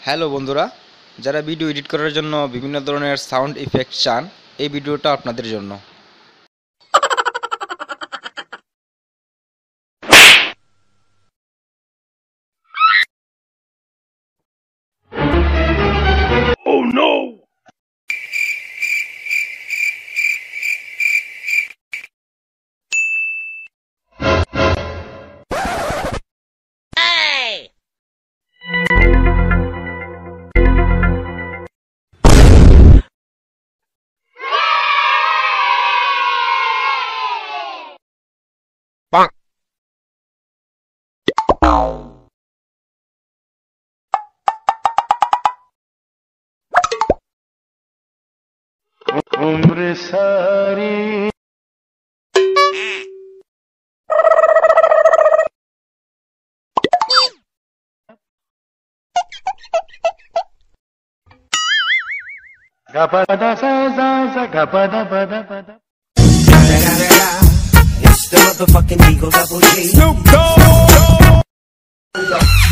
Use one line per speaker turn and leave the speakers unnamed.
Hello বন্ধুরা, যারা video edit করার জন্য বিভিন্ন ধরনের সাউন্ড ইফেক্ট চান, এই ভিডিওটা আপনাদের জন্য। Oh no! Bonk. उम्र सारी gapada sa sa sa gapada pada pada. It's the motherfucking Eagle Double G. Snoop Dogg.